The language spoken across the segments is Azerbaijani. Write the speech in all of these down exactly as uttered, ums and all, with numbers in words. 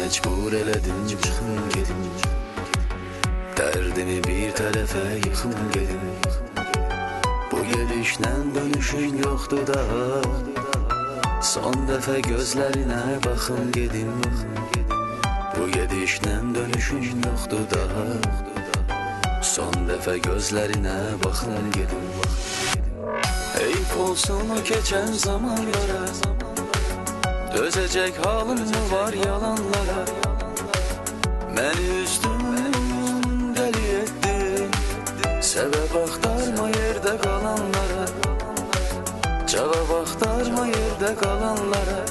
mecbur elədim çıxın gedim. Dərdimi bir tərəfə yıxın gedim. Bu gedişlə dönüşün yoxdur daha. Son dəfə gözlərinə baxın gedim. Bu gedişlə dönüşün yoxdur daha. Son dəfə gözlərinə baxın gedim. Eyb olsun o keçən zamanlara. Dözecek halım mı var yalanlara? Məni üzdün, deli ettin. Sebep aktarma yerde kalanlara. Cevap aktarma yerde kalanlara.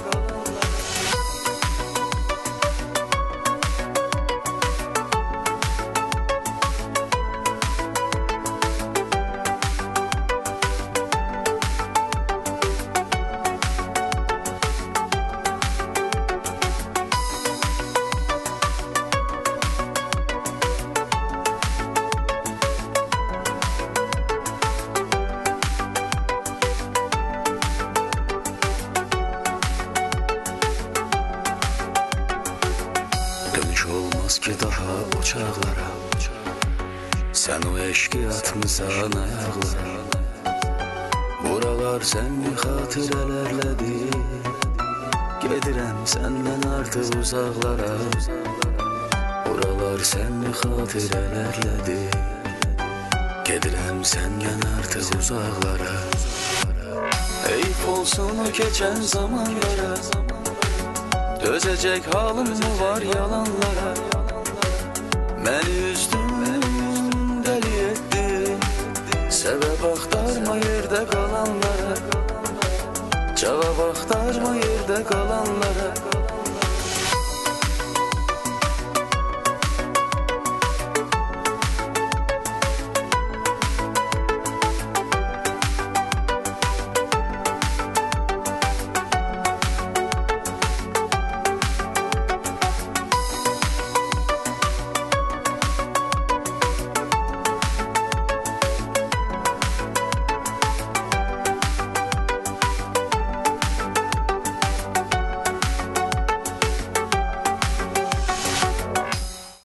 Dönüş olmaz ki daha o çağlara. Sen o eşki atmışsan ayaklara. Buralar seni xatirələrlədir. Gedirəm səndən artıq uzaqlara. Buralar seni xatirələrlədir. Gedirəm səndən artıq uzaqlara. Eyb olsun o keçən zamanlara. Dözecek halım mı var yalanlara? Məni üzdün, deli ettin. Sebep aktarma yerde kalanlara. Cevap aktarma yerde kalanlara.